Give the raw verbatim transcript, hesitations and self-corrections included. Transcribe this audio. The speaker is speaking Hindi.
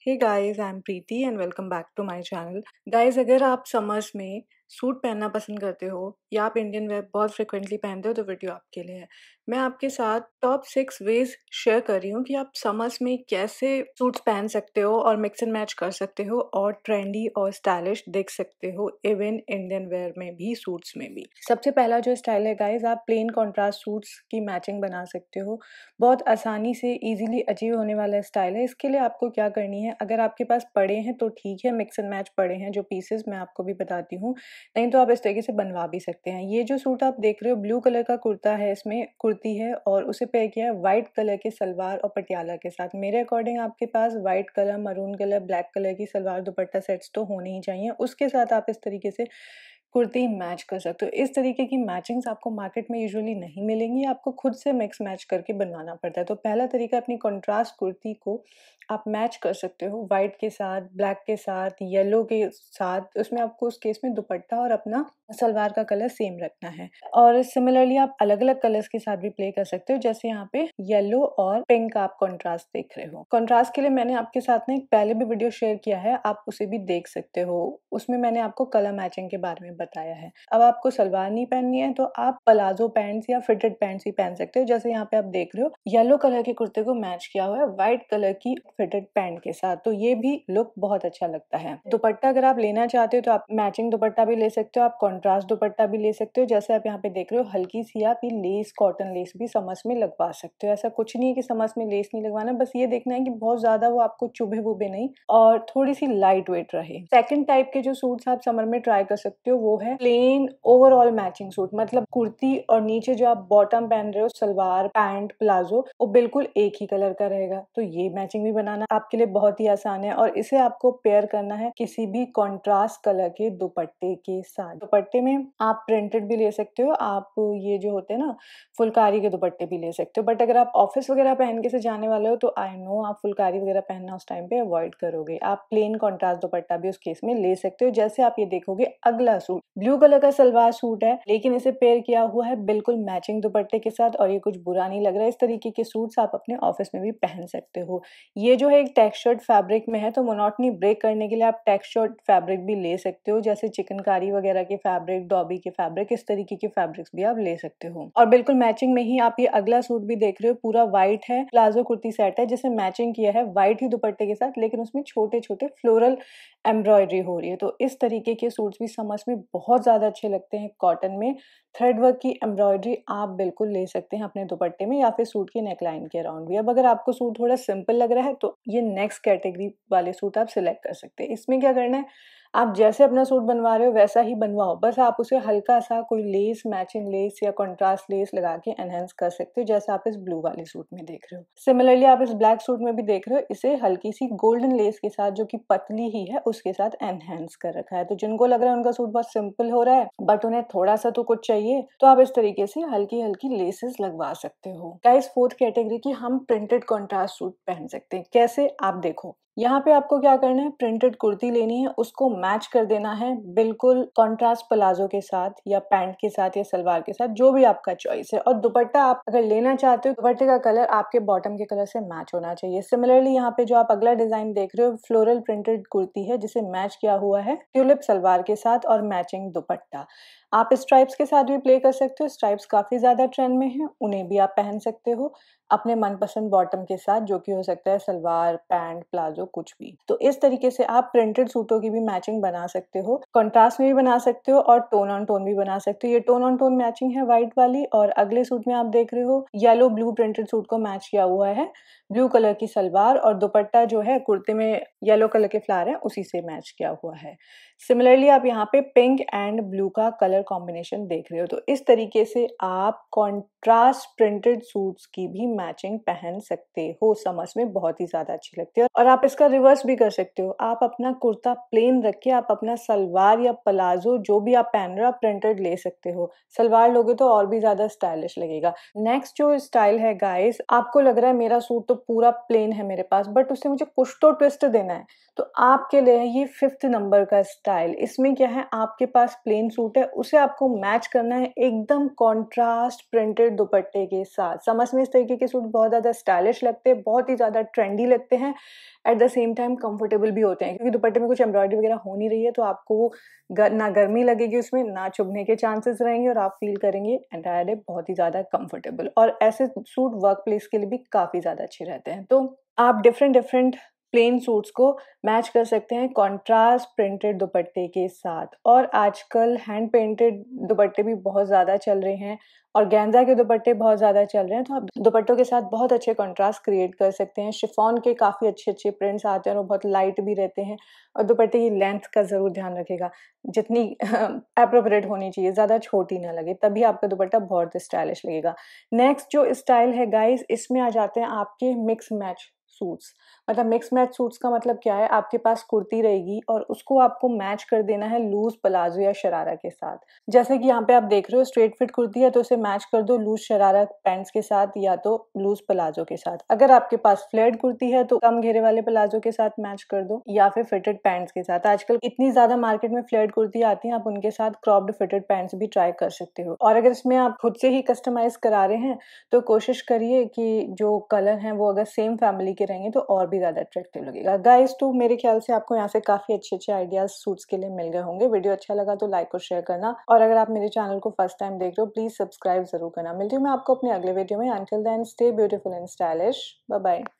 Hey guys, I am Preeti and welcome back to my channel. Guys, अगर आप समर्स में सूट पहनना पसंद करते हो या आप इंडियन वेयर बहुत फ्रिक्वेंटली पहनते हो तो वीडियो आपके लिए है। मैं आपके साथ टॉप सिक्स वेज शेयर कर रही हूँ कि आप समर्स में कैसे सूट्स पहन सकते हो और मिक्स एंड मैच कर सकते हो और ट्रेंडी और स्टाइलिश दिख सकते हो इवन इंडियन वेयर में भी, सूट्स में भी। सबसे पहला जो स्टाइल है गाइस, आप प्लेन कॉन्ट्रास्ट सूट्स की मैचिंग बना सकते हो। बहुत आसानी से इजीली अचीव होने वाला स्टाइल है। इसके लिए आपको क्या करनी है, अगर आपके पास पड़े हैं तो ठीक है, मिक्स एंड मैच पड़े हैं जो पीसेस, मैं आपको भी बताती हूँ। नहीं तो आप इस तरीके से बनवा भी सकते हैं। ये जो सूट आप देख रहे हो, ब्लू कलर का कुर्ता है, इसमें कुर्ती है और उसे पेयर किया है व्हाइट कलर के सलवार और पटियाला के साथ। मेरे अकॉर्डिंग आपके पास white colour, maroon colour, black colour की सलवार दुपट्टा सेट्स तो होने ही चाहिए। उसके साथ आप इस तरीके से कुर्ती मैच कर सकते हो। इस तरीके की मैचिंग्स आपको मार्केट में यूजुअली नहीं मिलेंगी, आपको खुद से मिक्स मैच करके बनवाना पड़ता है। तो पहला तरीका, अपनी कंट्रास्ट कुर्ती को आप मैच कर सकते हो व्हाइट के साथ, ब्लैक के साथ, येलो के साथ। उसमें आपको उस केस में दुपट्टा और अपना सलवार का कलर सेम रखना है। और सिमिलरली आप अलग अलग कलर्स के साथ भी प्ले कर सकते हो, जैसे यहाँ पे येलो और पिंक आप कंट्रास्ट देख रहे हो। कंट्रास्ट के लिए मैंने आपके साथ में एक पहले भी वीडियो शेयर किया है, आप उसे भी देख सकते हो। उसमें मैंने आपको कलर मैचिंग के बारे में बताया है। अब आपको सलवार नहीं पहननी है तो आप प्लाजो पैंट्स या फिटेड पैंट्स ही पहन सकते हो। जैसे यहाँ पे आप देख रहे हो, येलो कलर के कुर्ते को मैच किया हुआ है व्हाइट कलर की फिटेड पैंट के साथ, तो ये भी लुक बहुत अच्छा लगता है। दुपट्टा अगर आप लेना चाहते हो तो आप मैचिंग दुपट्टा भी ले सकते हो, आप कॉन्ट्रास्ट दुपट्टा भी ले सकते हो। जैसे आप यहाँ पे देख रहे हो, हल्की सी आप ये लेस, कॉटन लेस भी समझ में लगवा सकते हो। ऐसा कुछ नहीं है कि समझ में लेस नहीं लगवाना, बस ये देखना है कि बहुत ज्यादा वो आपको चुभे वुभे नहीं और थोड़ी सी लाइट वेट रहे। सेकंड टाइप के जो सूट्स आप समर में ट्राई कर सकते हो वो है प्लेन ओवरऑल मैचिंग सूट। मतलब कुर्ती और नीचे जो आप बॉटम पहन रहे हो, सलवार, पैंट, प्लाजो, वो बिल्कुल एक ही कलर का रहेगा। तो ये मैचिंग भी बनाना आपके लिए बहुत ही आसान है और इसे आपको पेयर करना है किसी भी कॉन्ट्रास्ट कलर के दुपट्टे के साथ। दुपट्टे में आप प्रिंटेड भी ले सकते हो, आप ये जो होते हैं ना फुलकारी के दुपट्टे भी ले सकते हो। बट अगर आप ऑफिस वगैरह पहन के से जाने वाले हो तो आई नो आप फुलकारी वगैरह पहनना उस टाइम पे अवॉइड करोगे। आप प्लेन कॉन्ट्रास्ट दुपट्टा भी उस केस में ले सकते हो। जैसे आप ये देखोगे, अगला सूट ब्लू कलर का सलवार सूट है, लेकिन इसे पेयर किया हुआ है बिल्कुल मैचिंग दुपट्टे के साथ और ये कुछ बुरा नहीं लग रहा है। इस तरीके के सूट्स आप अपने ऑफिस में भी पहन सकते हो। ये जो है एक टेक्सचर्ड फैब्रिक में है, तो मोनोटनी ब्रेक करने के लिए आप टेक्सचर्ड फैब्रिक भी ले सकते हो, जैसे चिकनकारी वगैरह के फैब्रिक, डॉबी के फैब्रिक, इस तरीके के फैब्रिक्स भी आप ले सकते हो। और बिल्कुल मैचिंग में ही आप ये अगला सूट भी देख रहे हो, पूरा व्हाइट है, प्लाजो कुर्ती सेट है जिसे मैचिंग किया है व्हाइट ही दुपट्टे के साथ, लेकिन उसमें छोटे छोटे फ्लोरल एम्ब्रॉयडरी हो रही है। तो इस तरीके के सूट्स भी समझ में बहुत ज्यादा अच्छे लगते हैं। कॉटन में थ्रेड वर्क की एम्ब्रॉयडरी आप बिल्कुल ले सकते हैं अपने दुपट्टे में या फिर सूट की नेकलाइन के अराउंड भी। अब अगर आपको सूट थोड़ा सिंपल लग रहा है तो ये नेक्स्ट कैटेगरी वाले सूट आप सिलेक्ट कर सकते हैं। इसमें क्या करना है, आप जैसे अपना सूट बनवा रहे हो वैसा ही बनवाओ, बस आप उसे हल्का सा कोई लेस, मैचिंग लेस या कॉन्ट्रास्ट लेस लगा के एनहेंस कर सकते हो, जैसे आप इस ब्लू वाले सूट में देख रहे हो। सिमिलरली आप इस ब्लैक सूट में भी देख रहे हो, इसे हल्की सी गोल्डन लेस के साथ, जो कि पतली ही है, उसके साथ एनहेंस कर रखा है। तो जिनको लग रहा है उनका सूट बहुत सिंपल हो रहा है बट उन्हें थोड़ा सा तो कुछ चाहिए, तो आप इस तरीके से हल्की हल्की लेसेस लगवा सकते हो। गाइस, फोर्थ कैटेगरी की हम प्रिंटेड कॉन्ट्रास्ट सूट पहन सकते हैं। कैसे, आप देखो, यहाँ पे आपको क्या करना है, प्रिंटेड कुर्ती लेनी है, उसको मैच कर देना है बिल्कुल कॉन्ट्रास्ट प्लाजो के साथ या पैंट के साथ या सलवार के साथ, जो भी आपका चॉइस है। और दुपट्टा आप अगर लेना चाहते हो, दुपट्टे का कलर आपके बॉटम के कलर से मैच होना चाहिए। सिमिलरली यहाँ पे जो आप अगला डिजाइन देख रहे हो, फ्लोरल प्रिंटेड कुर्ती है जिसे मैच किया हुआ है ट्यूलिप सलवार के साथ और मैचिंग दुपट्टा। आप स्ट्राइप्स के साथ भी प्ले कर सकते हो, स्ट्राइप्स काफी ज्यादा ट्रेंड में है, उन्हें भी आप पहन सकते हो अपने मनपसंद बॉटम के साथ, जो कि हो सकता है सलवार, पैंट, प्लाजो, कुछ भी। तो इस तरीके से आप प्रिंटेड सूटों की भी मैचिंग बना सकते हो, कंट्रास्ट में भी बना सकते हो और टोन ऑन टोन भी बना सकते हो। ये टोन ऑन टोन मैचिंग है व्हाइट वाली, और अगले सूट में आप देख रहे हो येलो ब्लू प्रिंटेड सूट को मैच किया हुआ है ब्लू कलर की सलवार, और दुपट्टा जो है कुर्ते में येलो कलर के फ्लावर है उसी से मैच किया हुआ है। सिमिलरली आप यहाँ पे पिंक एंड ब्लू का कलर कॉम्बिनेशन देख रहे हो। तो इस तरीके से आप कॉन्ट्रास्ट प्रिंटेड सूट्स की भी मैचिंग पहन सकते हो, समझ में बहुत ही ज्यादा अच्छी लगती है। और आप इसका रिवर्स भी कर सकते हो, आप अपना कुर्ता प्लेन रख के आप अपना सलवार या प्लाजो जो भी आप पहन रहे हो आप प्रिंटेड ले सकते हो। सलवार लोगे तो और भी ज्यादा स्टाइलिश लगेगा। नेक्स्ट जो स्टाइल है गाइस, आपको लग रहा है मेरा सूट तो पूरा प्लेन है मेरे पास, बट उससे मुझे कुछ तो ट्विस्ट देना है, तो आपके लिए ये फिफ्थ नंबर का स्टाइल। इसमें क्या है, आपके पास प्लेन सूट है, उसे आपको मैच करना है एकदम कॉन्ट्रास्ट प्रिंटेड प्रिंटेड दुपट्टे के साथ। समझ में इस तरीके के सूट बहुत ज़्यादा स्टाइलिश लगते हैं, बहुत ही ज़्यादा ट्रेंडी लगते हैं, at the same time comfortable भी होते हैं, क्योंकि दुपट्टे में कुछ एम्ब्रॉयडरी वगैरह हो नहीं रही है, तो आपको गर, ना गर्मी लगेगी उसमें, ना चुभने के चांसेस रहेंगे, और आप फील करेंगे एंटायर डे बहुत ही ज़्यादा कंफर्टेबल। और ऐसे सूट वर्क प्लेस के लिए भी काफ़ी ज़्यादा अच्छे रहते हैं। तो आप डिफरेंट डिफरेंट प्लेन सूट्स को मैच कर सकते हैं कॉन्ट्रास्ट प्रिंटेड दुपट्टे के साथ। और आजकल हैंड पेंटेड दुपट्टे भी बहुत ज़्यादा चल रहे हैं, और गेंजा के दुपट्टे बहुत ज़्यादा चल रहे हैं, तो आप दुपट्टों के साथ बहुत अच्छे कॉन्ट्रास्ट क्रिएट कर सकते हैं। शिफॉन के काफ़ी अच्छे अच्छे प्रिंट्स आते हैं और वो बहुत लाइट भी रहते हैं। और दुपट्टे की लेंथ का ज़रूर ध्यान रखिएगा, जितनी अप्रोप्रिएट होनी चाहिए, ज़्यादा छोटी ना लगे, तभी आपका दुपट्टा बहुत स्टाइलिश लगेगा। नेक्स्ट जो स्टाइल है गाइस, इसमें आ जाते हैं आपके मिक्स मैच सूट्स। मतलब मिक्स मैच सूट्स का मतलब क्या है, आपके पास कुर्ती रहेगी और उसको आपको मैच कर देना है लूज प्लाजो या शरारा के साथ। जैसे कि यहाँ पे आप देख रहे हो स्ट्रेट फिट कुर्ती है, तो उसे मैच कर दो लूज शरारा पैंट्स के साथ या तो लूज प्लाजो के साथ। अगर आपके पास फ्लेयर्ड कुर्ती है तो कम घेरे वाले प्लाजो के साथ मैच कर दो, या फिर फिटेड पैंट्स के साथ। आजकल इतनी ज्यादा मार्केट में फ्लेयर्ड कुर्ती आती है, आप उनके साथ क्रॉप्ड फिटेड पैंट्स भी ट्राई कर सकते हो। और अगर इसमें आप खुद से ही कस्टमाइज करा रहे हैं तो कोशिश करिए कि जो कलर हैं वो अगर सेम फैमिली के रहेंगे तो और भी ज़्यादा अट्रैक्टिव लगेगा। गाइस, तो मेरे ख्याल से आपको यहाँ से काफ़ी अच्छे अच्छे आइडियाज़ सूट्स के लिए मिल गए होंगे। वीडियो अच्छा लगा तो लाइक और शेयर करना, और अगर आप मेरे चैनल को फर्स्ट टाइम देख रहे हो प्लीज़ सब्सक्राइब ज़रूर करना। मिलती हूँ मैं आपको अपने अगले वीडियो में। Until then stay beautiful and stylish. Bye bye.